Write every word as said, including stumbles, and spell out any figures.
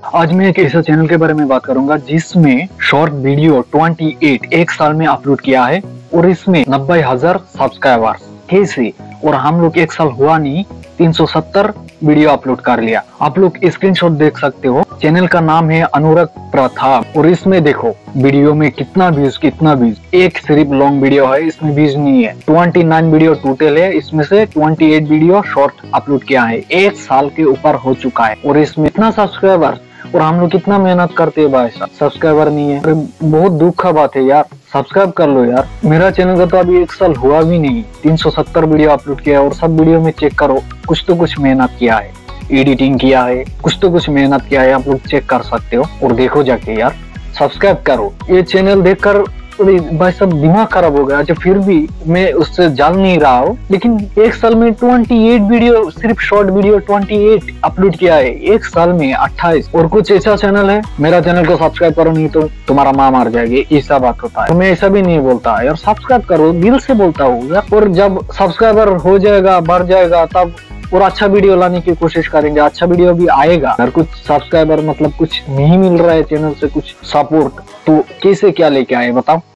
आज मैं एक ऐसा चैनल के बारे में बात करूंगा जिसमें शॉर्ट वीडियो अट्ठाईस एक साल में अपलोड किया है और इसमें नब्बे हजार सब्सक्राइबर्स। कैसे? और हम लोग एक साल हुआ नहीं, तीन सौ सत्तर वीडियो अपलोड कर लिया। आप लोग स्क्रीनशॉट देख सकते हो। चैनल का नाम है अनुराग प्रताप और इसमें देखो वीडियो में कितना व्यूज कितना व्यूज। एक सिर्फ लॉन्ग वीडियो है, इसमें व्यूज नहीं है। उनतीस वीडियो टोटल है, इसमें से अट्ठाईस वीडियो शॉर्ट अपलोड किया है। एक साल के ऊपर हो चुका है और इसमें इतना सब्सक्राइबर और हम लोग कितना मेहनत करते हैं भाई साहब, सब्सक्राइबर नहीं है। बहुत दुख का बात है यार, सब्सक्राइब कर लो यार। मेरा चैनल का तो अभी एक साल हुआ भी नहीं, तीन सौ सत्तर वीडियो अपलोड किया है और सब वीडियो में चेक करो, कुछ तो कुछ मेहनत किया है, एडिटिंग किया है, कुछ तो कुछ मेहनत किया है। आप लोग चेक कर सकते हो और देखो जाके यार, सब्सक्राइब करो। ये चैनल देखकर भाई सब दिमाग खराब हो गया। अच्छा फिर भी मैं उससे जान नहीं रहा हूँ, लेकिन एक साल में अट्ठाईस वीडियो, सिर्फ शॉर्ट वीडियो अट्ठाईस अपलोड किया है। एक साल में अट्ठाईस। और कुछ ऐसा चैनल है, मेरा चैनल को सब्सक्राइब करो नहीं तो तुम्हारा माँ मार जाएगी, ऐसा बात होता है। तो मैं ऐसा भी नहीं बोलता यार, सब्सक्राइब करो, दिल से बोलता हूँ यार। और जब सब्सक्राइबर हो जाएगा, बढ़ जाएगा, तब और अच्छा वीडियो लाने की कोशिश करेंगे। अच्छा वीडियो भी आएगा। अगर कुछ सब्सक्राइबर मतलब कुछ नहीं मिल रहा है चैनल से, कुछ सपोर्ट, तो कैसे क्या लेके आए बताओ।